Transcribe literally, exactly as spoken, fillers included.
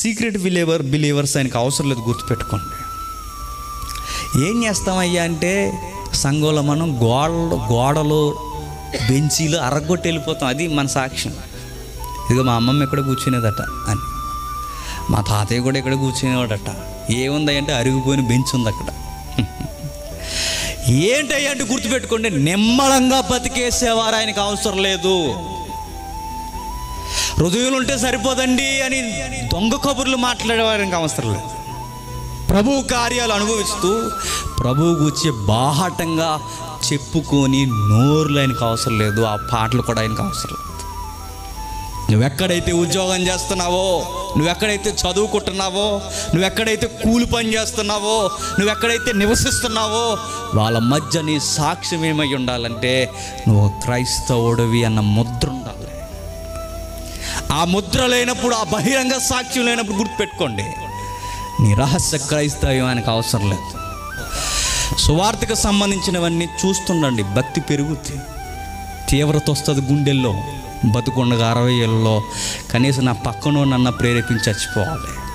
Secret believer believers ఆయనకు అవసరం లేదు, గుర్తుపెట్టుకోండి. ఏం చేస్తామయ్యా అంటే సంఘంలో మనం గోడలు గోడలు బెంచీలు అరగొట్టి వెళ్ళిపోతాం. అది మన సాక్ష్యం. ఇదిగో మా అమ్మమ్మ ఎక్కడ కూర్చునేదట అని, మా తాతయ్య కూడా ఎక్కడ కూర్చునేవాడట. ఏముందంటే అరిగిపోయిన బెంచ్ ఉంది అక్కడ. ఏంటయ్యా అంటే గుర్తుపెట్టుకోండి, నిమ్మలంగా బతికేసేవారు ఆయనకు అవసరం లేదు. హృదయాలు ఉంటే సరిపోదండి అని దొంగ కబుర్లు మాట్లాడేవారికి అవసరం లేదు. ప్రభు కార్యాలు అనుభవిస్తూ ప్రభువు గురించి బాహాటంగా చెప్పుకొని నోరులు ఆయనకు అవసరం లేదు. ఆ పాటలు కూడా ఆయనకు అవసరం లేదు. నువ్వెక్కడైతే ఉద్యోగం చేస్తున్నావో, నువ్వెక్కడైతే చదువుకుంటున్నావో, నువ్వెక్కడైతే కూలి పని చేస్తున్నావో, నువ్వెక్కడైతే నివసిస్తున్నావో వాళ్ళ మధ్య నీ సాక్ష్యం ఏమై ఉండాలంటే నువ్వు క్రైస్తవుడివి అన్న ముద్ర ఉండాలి. ఆ ముద్ర లేనప్పుడు, ఆ బహిరంగ సాక్ష్యం లేనప్పుడు గుర్తుపెట్టుకోండి, నీ రహస్య క్రైస్తవ్యానికి అవసరం లేదు. సువార్తకు సంబంధించినవన్నీ చూస్తుండండి, భక్తి పెరుగుతుంది, తీవ్రత వస్తుంది గుండెల్లో. బతుకుండగా అరవై ఏళ్ళలో కనీసం నా పక్కనో నన్ను ప్రేరేపించి చచ్చిపోవాలి.